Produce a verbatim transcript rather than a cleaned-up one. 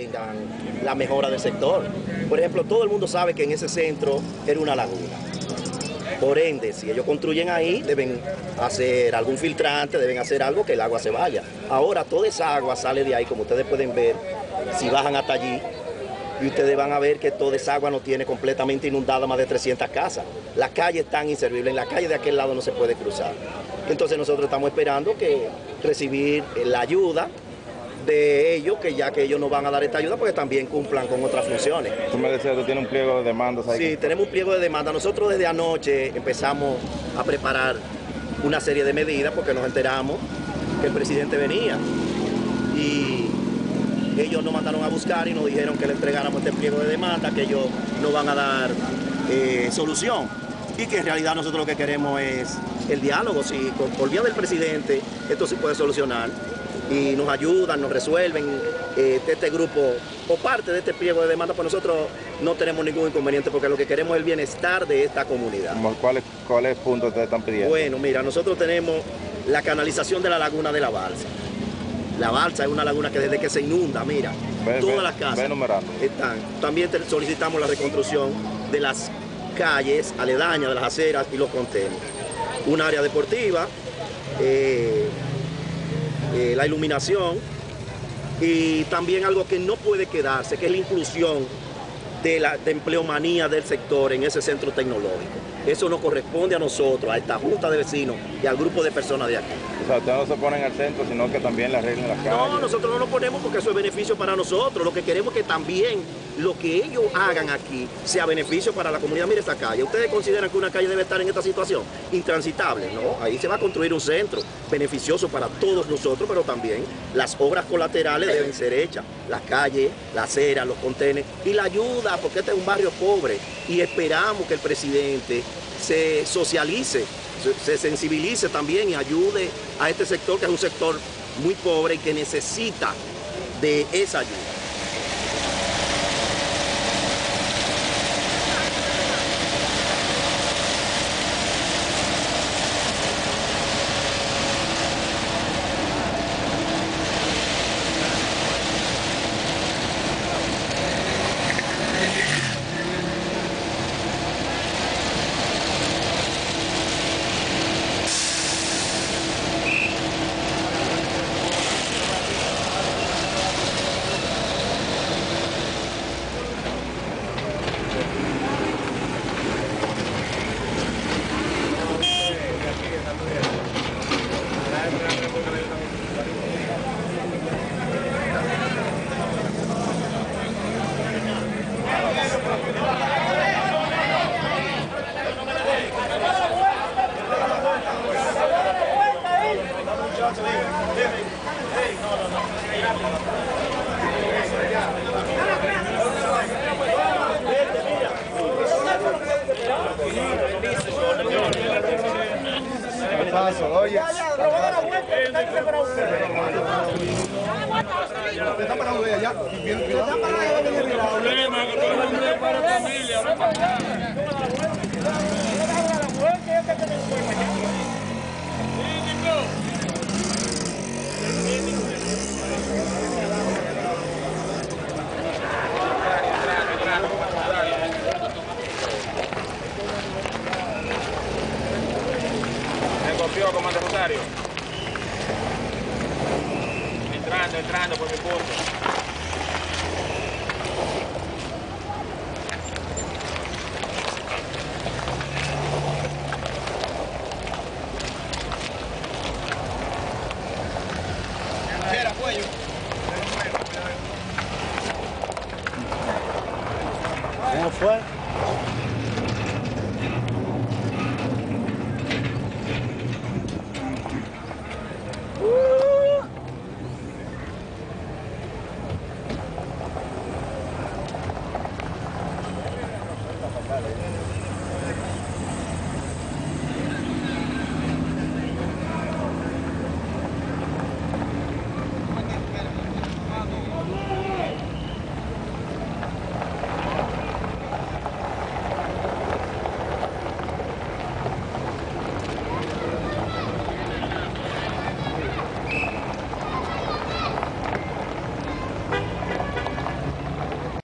tengan la mejora del sector. Por ejemplo, todo el mundo sabe que en ese centro era una laguna. Por ende, si ellos construyen ahí, deben hacer algún filtrante, deben hacer algo que el agua se vaya. Ahora toda esa agua sale de ahí, como ustedes pueden ver, si bajan hasta allí, y ustedes van a ver que toda esa agua no tiene completamente inundada más de trescientas casas. Las calles están inservibles, en la calle de aquel lado no se puede cruzar. Entonces nosotros estamos esperando que recibir la ayuda de ellos, que ya que ellos nos van a dar esta ayuda, porque también cumplan con otras funciones. Tú me decías que tiene un pliego de demandas ahí. Sí, tenemos un pliego de demandas. Nosotros desde anoche empezamos a preparar una serie de medidas porque nos enteramos que el presidente venía. Y ellos nos mandaron a buscar y nos dijeron que le entregáramos este pliego de demanda, que ellos nos van a dar eh, solución. Y que en realidad nosotros lo que queremos es el diálogo. Si por, por vía del presidente esto se puede solucionar y nos ayudan, nos resuelven eh, este grupo o parte de este pliego de demanda, pues nosotros no tenemos ningún inconveniente porque lo que queremos es el bienestar de esta comunidad. ¿Cuáles cuáles puntos te están pidiendo? Bueno, mira, nosotros tenemos la canalización de la laguna de la Balsa. La Balsa es una laguna que desde que se inunda, mira, ve, todas ve, las casas ve están. También solicitamos la reconstrucción de las calles aledañas, de las aceras y los contenes. Un área deportiva, eh, eh, la iluminación y también algo que no puede quedarse, que es la inclusión de la de empleomanía del sector en ese centro tecnológico. Eso nos corresponde a nosotros, a esta junta de vecinos y al grupo de personas de aquí. O sea, ustedes no se ponen al centro, sino que también le arreglen las calles. No, nosotros no nos ponemos porque eso es beneficio para nosotros. Lo que queremos es que también lo que ellos hagan aquí sea beneficio para la comunidad. Mire esta calle. ¿Ustedes consideran que una calle debe estar en esta situación? Intransitable, ¿no? Ahí se va a construir un centro beneficioso para todos nosotros, pero también las obras colaterales deben ser hechas. Las calles, la acera, los contenes y la ayuda, porque este es un barrio pobre y esperamos que el presidente se socialice, se sensibilice también y ayude a este sector, que es un sector muy pobre y que necesita de esa ayuda. Paso, oye. Está parado de allá. Está parado de allá. Problema que todo el mundo es para la familia. Ven para acá. Copió, comandante Rosario. Entrando, entrando por mi punto. Era cuello. ¿Cómo fue?